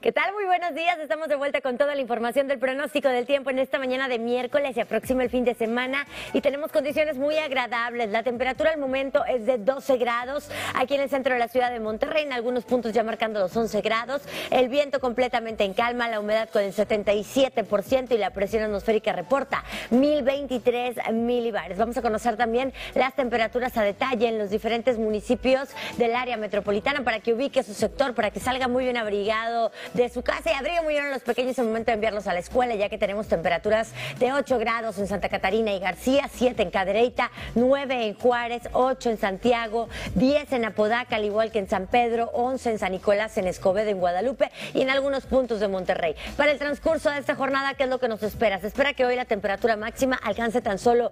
¿Qué tal? Muy buenos días. Estamos de vuelta con toda la información del pronóstico del tiempo en esta mañana de miércoles. Se aproxima el fin de semana y tenemos condiciones muy agradables. La temperatura al momento es de 12 grados aquí en el centro de la ciudad de Monterrey, en algunos puntos ya marcando los 11 grados. El viento completamente en calma, la humedad con el 77% y la presión atmosférica reporta 1023 milibares. Vamos a conocer también las temperaturas a detalle en los diferentes municipios del área metropolitana para que ubique su sector, para que salga muy bien abrigado de su casa y abrigue muy bien a los pequeños en el momento de enviarlos a la escuela, ya que tenemos temperaturas de 8 grados en Santa Catarina y García, 7 en Cadereyta, 9 en Juárez, 8 en Santiago, 10 en Apodaca, al igual que en San Pedro, 11 en San Nicolás, en Escobedo, en Guadalupe y en algunos puntos de Monterrey. Para el transcurso de esta jornada, ¿qué es lo que nos espera? Se espera que hoy la temperatura máxima alcance tan solo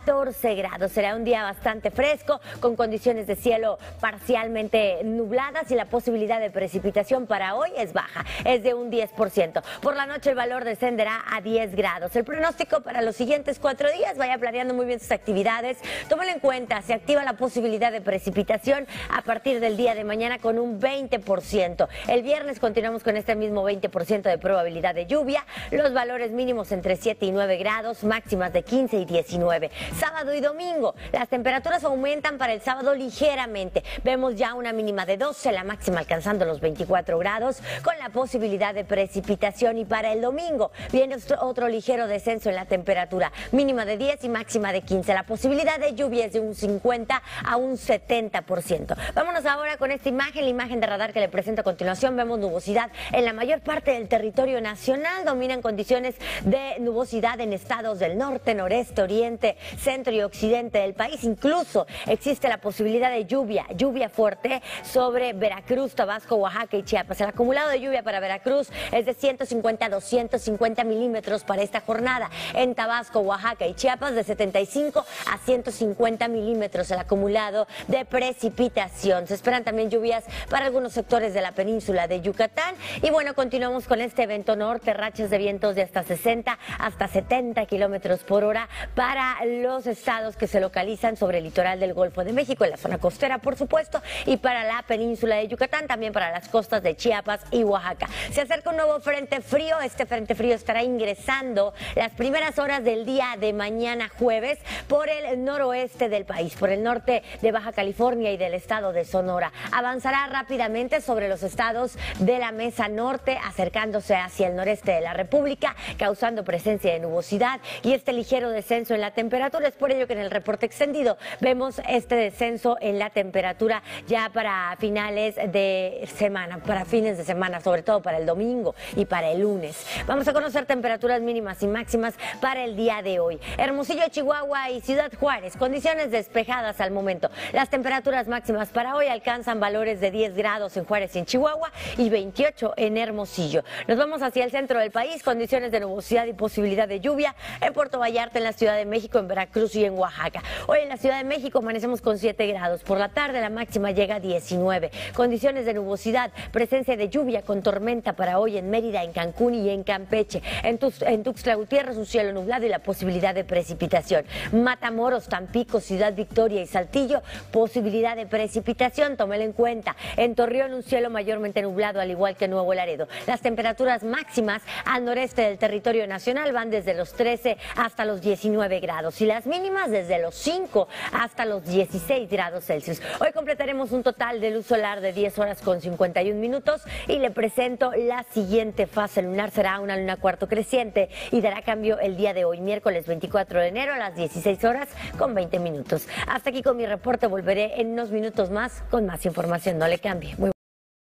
14 grados. Será un día bastante fresco, con condiciones de cielo parcialmente nubladas y la posibilidad de precipitación para hoy es baja, es de un 10%. Por la noche el valor descenderá a 10 grados. El pronóstico para los siguientes 4 días, vaya planeando muy bien sus actividades. Tómalo en cuenta, se activa la posibilidad de precipitación a partir del día de mañana con un 20%. El viernes continuamos con este mismo 20% de probabilidad de lluvia. Los valores mínimos entre 7 y 9 grados, máximas de 15 y 19. Sábado y domingo, las temperaturas aumentan para el sábado ligeramente. Vemos ya una mínima de 12, la máxima alcanzando los 24 grados, con la posibilidad de precipitación. Y para el domingo viene otro ligero descenso en la temperatura, mínima de 10 y máxima de 15. La posibilidad de lluvia es de un 50 a un 70%. Vámonos ahora con esta imagen, la imagen de radar que le presento a continuación. Vemos nubosidad en la mayor parte del territorio nacional. Dominan condiciones de nubosidad en estados del norte, noreste, oriente, centro y occidente del país. Incluso existe la posibilidad de lluvia fuerte sobre Veracruz, Tabasco, Oaxaca y Chiapas. El acumulado de lluvia para Veracruz es de 150 a 250 milímetros para esta jornada. En Tabasco, Oaxaca y Chiapas de 75 a 150 milímetros el acumulado de precipitación. Se esperan también lluvias para algunos sectores de la península de Yucatán. Y bueno, continuamos con este evento norte, rachas de vientos de hasta 60 hasta 70 kilómetros por hora para los estados que se localizan sobre el litoral del Golfo de México, en la zona costera, por supuesto, y para la península de Yucatán, también para las costas de Chiapas y Oaxaca. Se acerca un nuevo frente frío. Este frente frío estará ingresando las primeras horas del día de mañana jueves por el noroeste del país, por el norte de Baja California y del estado de Sonora. Avanzará rápidamente sobre los estados de la Mesa Norte, acercándose hacia el noreste de la República, causando presencia de nubosidad y este ligero descenso en la temperatura. Es por ello que en el reporte extendido vemos este descenso en la temperatura ya para finales de semana, para fines de semana, sobre todo para el domingo y para el lunes. Vamos a conocer temperaturas mínimas y máximas para el día de hoy. Hermosillo, Chihuahua y Ciudad Juárez, condiciones despejadas al momento. Las temperaturas máximas para hoy alcanzan valores de 10 grados en Juárez y en Chihuahua y 28 en Hermosillo. Nos vamos hacia el centro del país, condiciones de nubosidad y posibilidad de lluvia en Puerto Vallarta, en la Ciudad de México, en Veracruz y en Oaxaca. Hoy en la Ciudad de México amanecemos con 7 grados. Por la tarde la máxima llega a 19. Condiciones de nubosidad, presencia de lluvia con tormenta para hoy en Mérida, en Cancún y en Campeche. En Tuxtla Gutiérrez un cielo nublado y la posibilidad de precipitación. Matamoros, Tampico, Ciudad Victoria y Saltillo, posibilidad de precipitación, tómelo en cuenta. En Torreón un cielo mayormente nublado, al igual que en Nuevo Laredo. Las temperaturas máximas al noreste del territorio nacional van desde los 13 hasta los 19 grados y las mínimas desde los 5 hasta los 16 grados Celsius. Hoy completaremos un total de luz solar de 10 horas con 51 minutos y le presento la siguiente fase lunar. Será una luna cuarto creciente y dará cambio el día de hoy, miércoles 24 de enero a las 16 horas con 20 minutos. Hasta aquí con mi reporte, volveré en unos minutos más con más información. No le cambie.